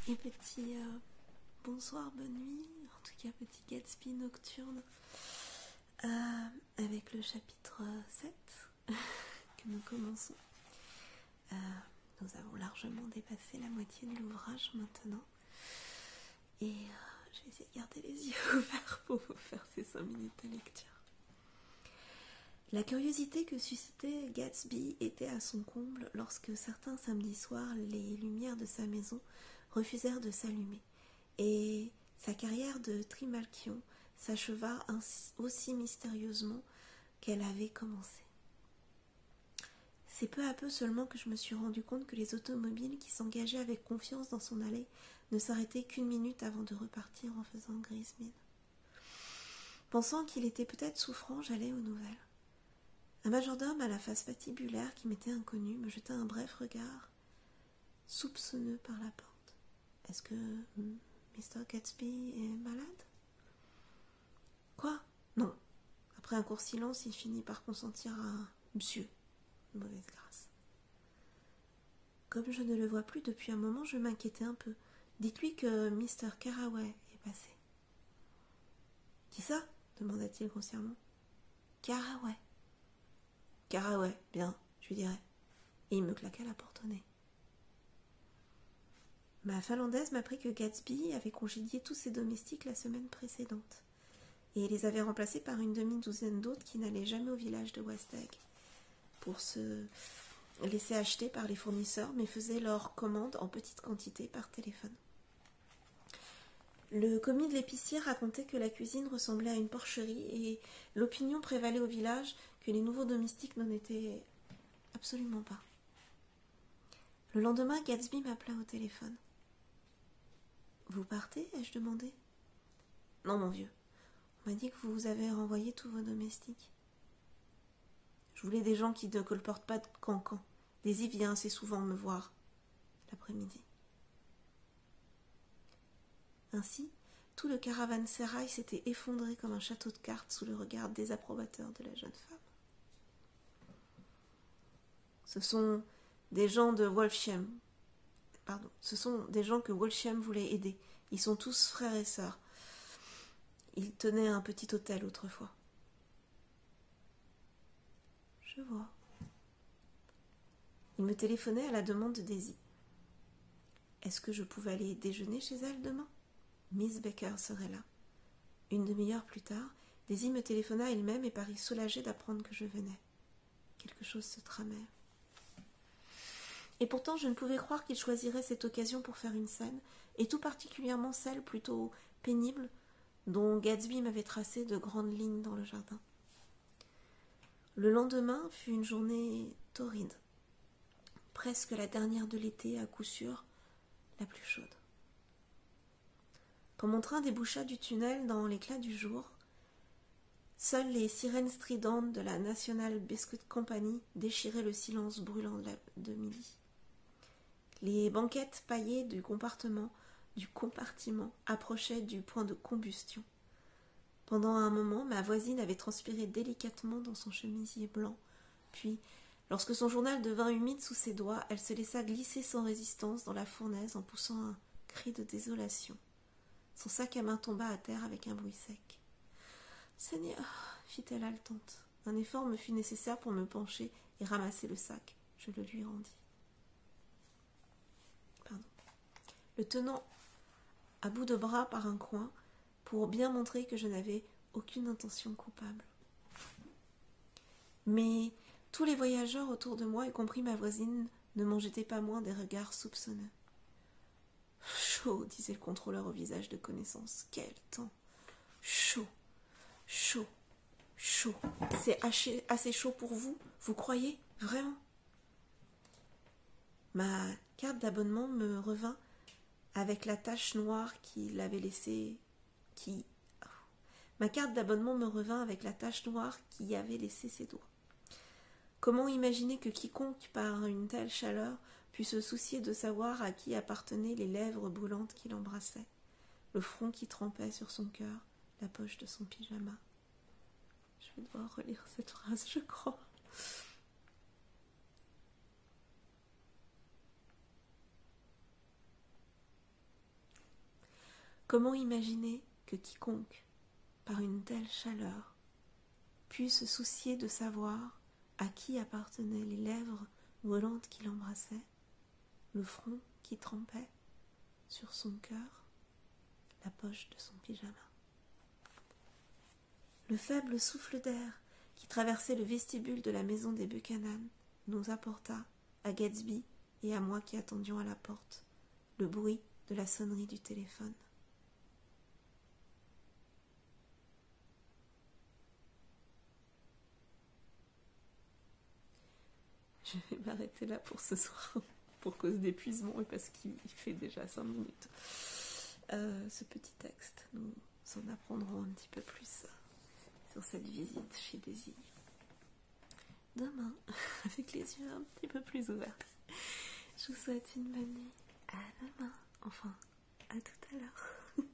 Et petit bonsoir, bonne nuit, en tout cas petit Gatsby nocturne, avec le chapitre 7 que nous commençons. Nous avons largement dépassé la moitié de l'ouvrage maintenant. Et je vais essayer de garder les yeux ouverts pour vous faire ces 5 minutes de lecture. La curiosité que suscitait Gatsby était à son comble lorsque certains samedis soirs, les lumières de sa maison refusèrent de s'allumer et sa carrière de trimalchion s'acheva aussi mystérieusement qu'elle avait commencé. C'est peu à peu seulement que je me suis rendu compte que les automobiles qui s'engageaient avec confiance dans son allée ne s'arrêtaient qu'1 minute avant de repartir en faisant grise mine. Pensant qu'il était peut-être souffrant, j'allais aux nouvelles. Un majordome à la face patibulaire qui m'était inconnu me jeta un bref regard soupçonneux par la porte. Est-ce que Mr. Gatsby est malade? Quoi? Non. Après un court silence, il finit par consentir à monsieur. Mauvaise grâce. Comme je ne le vois plus depuis un moment, je m'inquiétais un peu. Dites-lui que Mr. Carraway est passé. Qui ça? Demanda-t-il grossièrement. Carraway. Carraway, bien, je lui dirai. Et il me claqua la porte au nez. Ma finlandaise m'apprit que Gatsby avait congédié tous ses domestiques la semaine précédente et les avait remplacés par une demi-douzaine d'autres qui n'allaient jamais au village de West Egg pour se laisser acheter par les fournisseurs, mais faisaient leurs commandes en petite quantité par téléphone. Le commis de l'épicier racontait que la cuisine ressemblait à une porcherie et l'opinion prévalait au village que les nouveaux domestiques n'en étaient absolument pas. Le lendemain, Gatsby m'appela au téléphone. « Vous partez ?» ai-je demandé. « Non, mon vieux. On m'a dit que vous avez renvoyé tous vos domestiques. Je voulais des gens qui ne colportent pas de cancan. Daisy vient assez souvent me voir l'après-midi. » Ainsi, tout le caravansérail s'était effondré comme un château de cartes sous le regard désapprobateur de la jeune femme. Ce sont des gens de Wolfsham. Pardon, ce sont des gens que Wolfsham voulait aider. Ils sont tous frères et sœurs. Ils tenaient un petit hôtel autrefois. Je vois. Il me téléphonait à la demande de Daisy. Est-ce que je pouvais aller déjeuner chez elle demain? Miss Baker serait là. 1 demi-heure plus tard, Daisy me téléphona elle-même et parut soulagée d'apprendre que je venais. Quelque chose se tramait. Et pourtant, je ne pouvais croire qu'il choisirait cette occasion pour faire une scène, et tout particulièrement celle plutôt pénible dont Gatsby m'avait tracé de grandes lignes dans le jardin. Le lendemain fut une journée torride, presque la dernière de l'été, à coup sûr la plus chaude. Quand mon train déboucha du tunnel dans l'éclat du jour, seules les sirènes stridentes de la National Biscuit Company déchiraient le silence brûlant de midi. Les banquettes paillées du compartiment approchaient du point de combustion. Pendant un moment, ma voisine avait transpiré délicatement dans son chemisier blanc, puis, lorsque son journal devint humide sous ses doigts, elle se laissa glisser sans résistance dans la fournaise en poussant un cri de désolation. Son sac à main tomba à terre avec un bruit sec. « Seigneur !» fit-elle haletante. Un effort me fut nécessaire pour me pencher et ramasser le sac. Je le lui rendis. Le tenant à bout de bras par un coin pour bien montrer que je n'avais aucune intention coupable. Mais tous les voyageurs autour de moi, y compris ma voisine, ne m'en jetaient pas moins des regards soupçonneux. « Chaud !» disait le contrôleur au visage de connaissance. « Quel temps ! Chaud, chaud, chaud. C'est assez chaud pour vous, vous croyez, vraiment ?» Ma carte d'abonnement me revint avec la tache noire qui avait laissé ses doigts. Comment imaginer que quiconque, par une telle chaleur, pût se soucier de savoir à qui appartenaient les lèvres brûlantes qui l'embrassaient, le front qui trempait sur son cœur, la poche de son pyjama. Je vais devoir relire cette phrase, je crois. Comment imaginer que quiconque, par une telle chaleur, pût se soucier de savoir à qui appartenaient les lèvres volantes qui l'embrassaient, le front qui trempait sur son cœur, la poche de son pyjama. Le faible souffle d'air qui traversait le vestibule de la maison des Buchanan nous apporta, à Gatsby et à moi qui attendions à la porte, le bruit de la sonnerie du téléphone. Je vais m'arrêter là pour ce soir, pour cause d'épuisement et parce qu'il fait déjà 5 minutes. Ce petit texte, nous en apprendrons un petit peu plus sur cette visite chez Daisy. Demain, avec les yeux un petit peu plus ouverts. Je vous souhaite une bonne nuit. À demain. Enfin, à tout à l'heure.